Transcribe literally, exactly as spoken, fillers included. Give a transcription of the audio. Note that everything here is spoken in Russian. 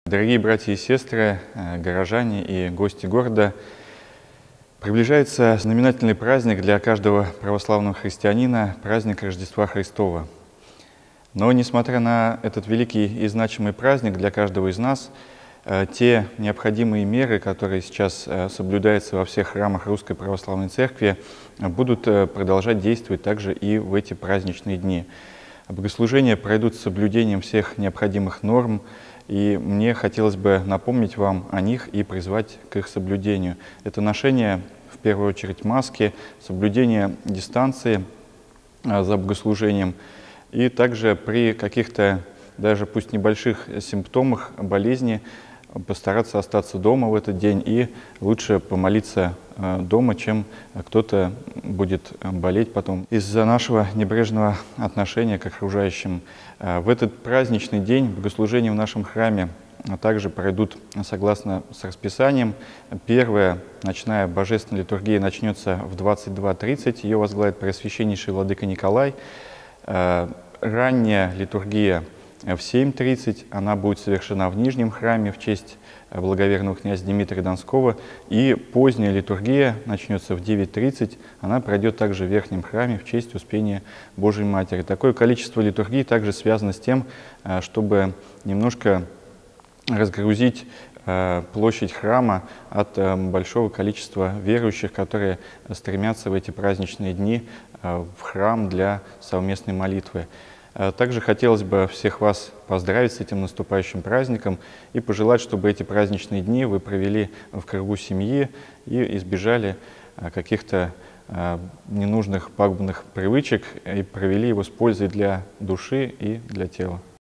Дорогие братья и сестры, горожане и гости города, приближается знаменательный праздник для каждого православного христианина – праздник Рождества Христова. Но, несмотря на этот великий и значимый праздник для каждого из нас, те необходимые меры, которые сейчас соблюдаются во всех храмах Русской Православной Церкви, будут продолжать действовать также и в эти праздничные дни. Богослужения пройдут с соблюдением всех необходимых норм, и мне хотелось бы напомнить вам о них и призвать к их соблюдению. Это ношение, в первую очередь, маски, соблюдение дистанции за богослужением, и также при каких-то, даже пусть небольших симптомах болезни, постараться остаться дома в этот день и лучше помолиться дома, чем кто-то будет болеть потом из-за нашего небрежного отношения к окружающим. В этот праздничный день богослужения в нашем храме также пройдут согласно с расписанием. Первая ночная божественная литургия начнется в двадцать два тридцать, ее возглавит Преосвященнейший владыка Николай. Ранняя литургия в семь тридцать, она будет совершена в Нижнем храме в честь благоверного князя Дмитрия Донского, и поздняя литургия начнется в девять тридцать, она пройдет также в Верхнем храме в честь Успения Божией Матери. Такое количество литургий также связано с тем, чтобы немножко разгрузить площадь храма от большого количества верующих, которые стремятся в эти праздничные дни в храм для совместной молитвы. Также хотелось бы всех вас поздравить с этим наступающим праздником и пожелать, чтобы эти праздничные дни вы провели в кругу семьи и избежали каких-то ненужных пагубных привычек и провели его с пользой для души и для тела.